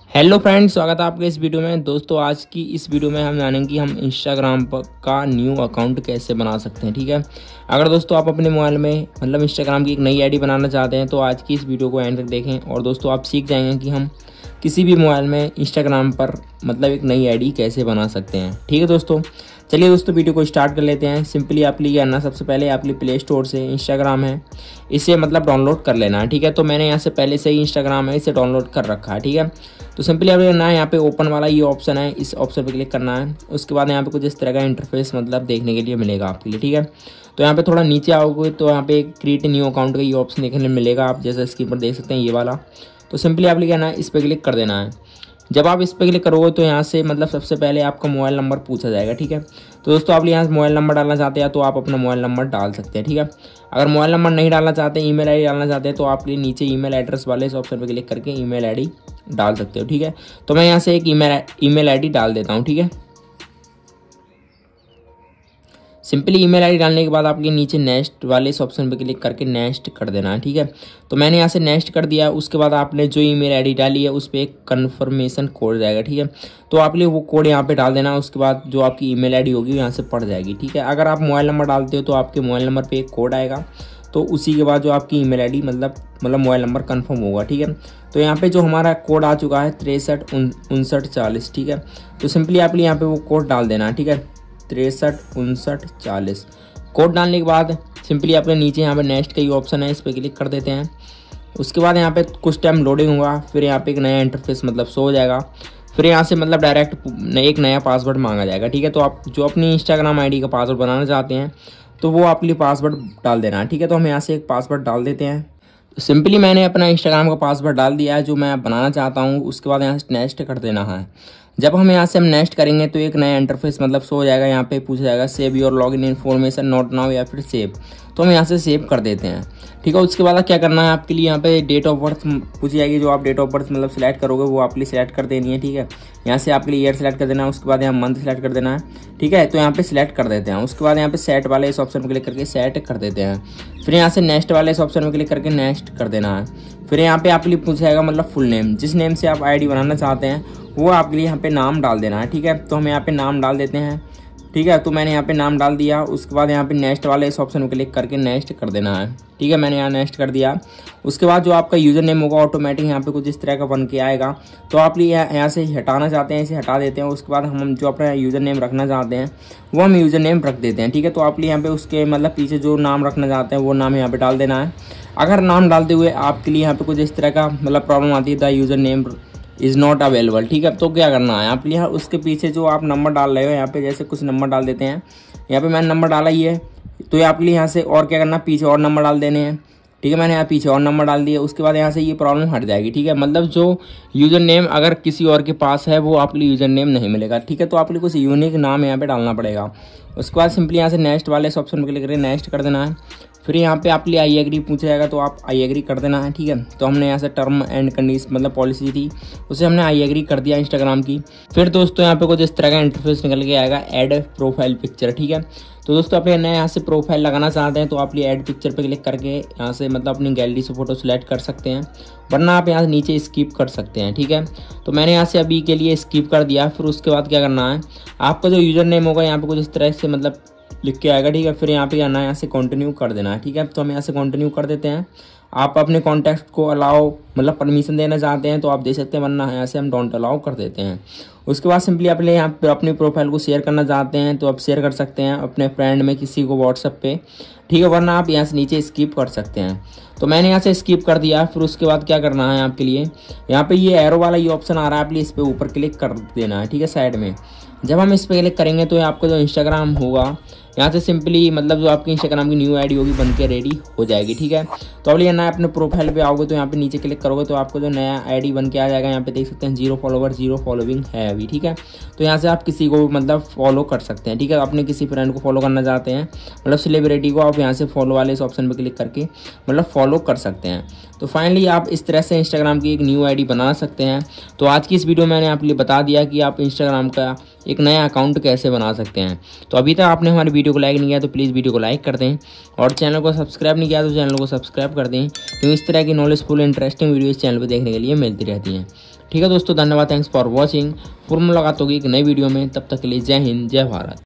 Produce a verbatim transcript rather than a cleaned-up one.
Hello friends, स्वागत है आपके इस वीडियो में। दोस्तों आज की इस वीडियो में हम जानेंगे कि हम इंस्टाग्राम पर का न्यू अकाउंट कैसे बना सकते हैं। ठीक है, अगर दोस्तों आप अपने मोबाइल में मतलब इंस्टाग्राम की एक नई आईडी बनाना चाहते हैं तो आज की इस वीडियो को एंड तक देखें और दोस्तों आप सीख जाएंगे कि हम किसी भी मोबाइल में इंस्टाग्राम पर मतलब एक नई आईडी कैसे बना सकते हैं। ठीक है दोस्तों, चलिए दोस्तों वीडियो को स्टार्ट कर लेते हैं। सिंपली आप लिए करना, सबसे पहले आप लिए प्ले स्टोर से इंस्टाग्राम है इसे मतलब डाउनलोड कर लेना है। ठीक है, तो मैंने यहाँ से पहले से ही इंस्टाग्राम है इसे डाउनलोड कर रखा है। ठीक है, तो सिंपली आपको करना है यहाँ पे ओपन वाला ये ऑप्शन है, इस ऑप्शन पे क्लिक करना है। उसके बाद यहाँ पे कुछ इस तरह का इंटरफेस मतलब देखने के लिए मिलेगा आपके लिए। ठीक है, तो यहाँ पे थोड़ा नीचे आओगे तो यहाँ पे क्रिएट न्यू अकाउंट का ये ऑप्शन देखने को मिलेगा, आप जैसा स्क्रीन पर देख सकते हैं ये वाला। तो सिंपली आप क्या है इस पर क्लिक कर देना है। जब आप इस पर क्लिक करोगे तो यहाँ से मतलब सबसे पहले आपका मोबाइल नंबर पूछा जाएगा। ठीक है, तो दोस्तों आप यहाँ से मोबाइल नंबर डालना चाहते हैं तो आप अपना मोबाइल नंबर डाल सकते हैं। ठीक है, अगर मोबाइल नंबर नहीं डालना चाहते, ईमेल आईडी डालना चाहते हैं तो आप नीचे ईमेल एड्रेस वाले इस ऑप्शन पर क्लिक करके ईमेल आईडी डाल सकते हो। ठीक है, तो मैं यहाँ से एक ईमेल ईमेल आईडी डाल देता हूँ। ठीक है, सिंपली ईमेल आईडी डालने के बाद आपके नीचे नेक्स्ट वाले इस ऑप्शन पे क्लिक करके नेक्स्ट कर देना है। ठीक है, तो मैंने यहाँ से नेक्स्ट कर दिया। उसके बाद आपने जो ईमेल आईडी डाली है उस पर एक कन्फर्मेशन कोड जाएगा। ठीक है, तो आप लिए वो कोड यहाँ पे डाल देना। उसके बाद जो आपकी ईमेल आईडी होगी यहाँ से पड़ जाएगी। ठीक है, अगर आप मोबाइल नंबर डालते हो तो आपके मोबाइल नंबर पर एक कोड आएगा, तो उसी के बाद जो आपकी ईमेल आईडी मतलब मतलब मोबाइल नंबर कंफर्म होगा। ठीक है, तो यहाँ पे जो हमारा कोड आ चुका है तिरसठ उनसठ चालीस। ठीक है, तो सिंपली आप यहाँ पे वो कोड डाल देना है। ठीक है, तिरसठ उनसठ चालीस कोड डालने के बाद सिंपली आपके नीचे यहाँ पे नेक्स्ट का ये ऑप्शन है, इस पर क्लिक कर देते हैं। उसके बाद यहाँ पे कुछ टाइम लोडिंग होगा, फिर यहाँ पे एक नया इंटरफेस मतलब शो हो जाएगा। फिर यहाँ से मतलब डायरेक्ट एक नया पासवर्ड मांगा जाएगा। ठीक है, तो आप जो अपनी इंस्टाग्राम आईडी का पासवर्ड बनाना चाहते हैं तो वो आपके लिए पासवर्ड डाल देना है। ठीक है, तो हम यहाँ से एक पासवर्ड डाल देते हैं। तो सिंपली मैंने अपना इंस्टाग्राम का पासवर्ड डाल दिया है जो मैं बनाना चाहता हूँ। उसके बाद यहाँ से नेक्स्ट कर देना है। जब हम यहाँ से हम नेक्स्ट करेंगे तो एक नया इंटरफेस मतलब शो हो जाएगा। यहाँ पे पूछा जाएगा save your login information not now या फिर सेव, तो हम यहाँ से सेव कर देते हैं। ठीक है, उसके बाद क्या करना है आपके लिए यहाँ पे डेट ऑफ बर्थ पूछी जाएगी। जो आप डेट ऑफ बर्थ मतलब सिलेक्ट करोगे वो आपके लिए सिलेक्ट कर देनी है। ठीक है, यहाँ से आपके लिए ईयर सेलेक्ट कर देना है। उसके बाद यहाँ मंथ सेलेक्ट कर देना है। ठीक है, तो यहाँ पे सिलेक्ट कर देते हैं। उसके बाद यहाँ पे सेट वाले इस ऑप्शन पर क्लिक करके सेट कर देते हैं। फिर यहाँ से नेक्स्ट वाले इस ऑप्शन पर क्लिक करके नेक्स्ट कर देना है। फिर यहाँ पे आपके लिए पूछा जाएगा मतलब फुल नेम, जिस नेम से आप आईडी बनाना चाहते हैं वो आपके लिए यहाँ पे नाम डाल देना है। ठीक है, तो हम यहाँ पे नाम डाल देते हैं। ठीक है, तो मैंने यहाँ पे नाम डाल दिया। उसके बाद यहाँ पे नेक्स्ट वाले इस ऑप्शन को क्लिक करके नेक्स्ट कर देना है। ठीक है, मैंने यहाँ नेक्स्ट कर दिया। उसके बाद जो आपका यूज़र नेम होगा ऑटोमेटिक यहाँ पे कुछ इस तरह का बन के आएगा। तो आप लिए यहाँ से हटाना चाहते हैं इसे हटा देते हैं। उसके बाद हम जो अपना यूज़र नेम रखना चाहते हैं वो हम यूज़र नेम रख देते हैं। ठीक है, तो आप लिए यहाँ पे उसके मतलब पीछे जो नाम रखना चाहते हैं वो नाम यहाँ पे डाल देना है। अगर नाम डालते हुए आपके लिए यहाँ पे कुछ इस तरह का मतलब प्रॉब्लम आती है the user name is not available. ठीक है, तो क्या करना है आप यहाँ उसके पीछे जो आप नंबर डाल रहे हो यहाँ पे जैसे कुछ नंबर डाल देते हैं। यहाँ पे मैंने नंबर डाला ही है, तो ये आपके लिए यहाँ से और क्या करना पीछे और नंबर डाल देने हैं। ठीक है, मैंने यहाँ पीछे और नंबर डाल दिया। उसके बाद यहाँ से ये प्रॉब्लम हट जाएगी। ठीक है, मतलब जो यूज़र नेम अगर किसी और के पास है वो आपके लिए यूज़र नेम नहीं मिलेगा। ठीक है, तो आपके लिए कुछ यूनिक नाम यहाँ पे डालना पड़ेगा। उसके बाद सिंपली यहाँ से नेक्स्ट वाले इस ऑप्शन पर क्लिक करके नेक्स्ट कर देना है। फिर यहाँ पे आपके लिए आई एग्री पूछा जाएगा तो आप आई एग्री कर देना है। ठीक है, तो हमने यहाँ से टर्म एंड कंडीशन मतलब पॉलिसी थी उसे हमने आई एग्री कर दिया इंस्टाग्राम की। फिर दोस्तों यहाँ पे कुछ इस तरह का इंटरफेस निकल के आएगा ऐड प्रोफाइल पिक्चर। ठीक है, तो दोस्तों अपने नए यहाँ से प्रोफाइल लगाना चाहते हैं तो आप ये ऐड पिक्चर पे क्लिक करके यहाँ से मतलब अपनी गैलरी से फोटो सेलेक्ट कर सकते हैं, वरना आप यहाँ से नीचे स्किप कर सकते हैं। ठीक है, तो मैंने यहाँ से अभी के लिए स्किप कर दिया। फिर उसके बाद क्या करना है आपका जो यूज़र नेम होगा यहाँ पे कुछ इस तरह से मतलब लिख के आएगा। ठीक है, फिर यहाँ पे आना है यहाँ से कंटिन्यू कर देना है। ठीक है, तो हम यहाँ से कंटिन्यू कर देते हैं। आप अपने कॉन्टैक्ट को अलाउ मतलब परमिशन देना चाहते हैं तो आप दे सकते हैं, वरना यहाँ से हम डोंट अलाउ कर देते हैं। उसके बाद सिंपली अपने यहाँ पे अपनी प्रोफाइल को शेयर करना चाहते हैं तो आप शेयर कर सकते हैं अपने फ्रेंड में किसी को व्हाट्सएप पे। ठीक है, वरना आप यहाँ से नीचे स्किप कर सकते हैं। तो मैंने यहाँ से स्किप कर दिया। फिर उसके बाद क्या करना है आपके लिए यहाँ पे ये एरो वाला ये ऑप्शन आ रहा है, आप इस पर ऊपर क्लिक कर देना है। ठीक है, साइड में जब हम इस पर क्लिक करेंगे तो आपका जो इंस्टाग्राम होगा यहाँ से सिंपली मतलब जो आपकी इंस्टाग्राम की न्यू आईडी होगी बन के रेडी हो जाएगी। ठीक है, तो अब ये नया अपने प्रोफाइल पे आओगे तो यहाँ पे नीचे क्लिक करोगे तो आपको जो नया आईडी बन के आ जाएगा। यहाँ पे देख सकते हैं जीरो फॉलोवर जीरो फॉलोइंग है अभी। ठीक है, तो यहाँ से आप किसी को मतलब फॉलो कर सकते हैं। ठीक है, अपने किसी फ्रेंड को फॉलो करना चाहते हैं मतलब सेलिब्रिटी को, आप यहाँ से फॉलो वाले इस ऑप्शन पर क्लिक करके मतलब फॉलो कर सकते हैं। तो फाइनली आप इस तरह से इंस्टाग्राम की एक न्यू आईडी बना सकते हैं। तो आज की इस वीडियो में मैंने आपके लिए बता दिया कि आप इंस्टाग्राम का एक नया अकाउंट कैसे बना सकते हैं। तो अभी तक आपने हमारी वीडियो को लाइक नहीं किया तो प्लीज़ वीडियो को लाइक कर दें और चैनल को सब्सक्राइब नहीं किया तो चैनल को सब्सक्राइब कर दें, क्योंकि इस तरह की नॉलेजफुल इंटरेस्टिंग वीडियो इस चैनल पर देखने के लिए मिलती रहती हैं। ठीक है दोस्तों, धन्यवाद, थैंक्स फॉर वॉचिंग। फिर मुलाकात होगी एक नई वीडियो में, तब तक के लिए जय हिंद, जय भारत।